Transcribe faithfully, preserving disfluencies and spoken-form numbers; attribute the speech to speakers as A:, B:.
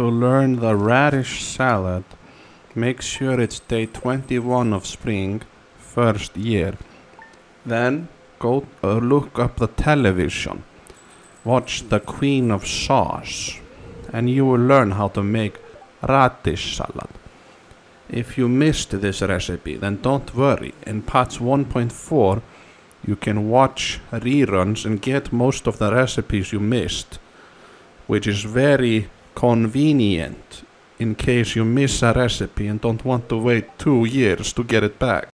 A: To learn the radish salad, make sure it's day twenty-one of spring, first year. Then go uh, look up the television. Watch the Queen of Sauce, and you will learn how to make radish salad. If you missed this recipe, then don't worry. In parts one point four, you can watch reruns and get most of the recipes you missed, which is very convenient in case you miss a recipe and don't want to wait two years to get it back.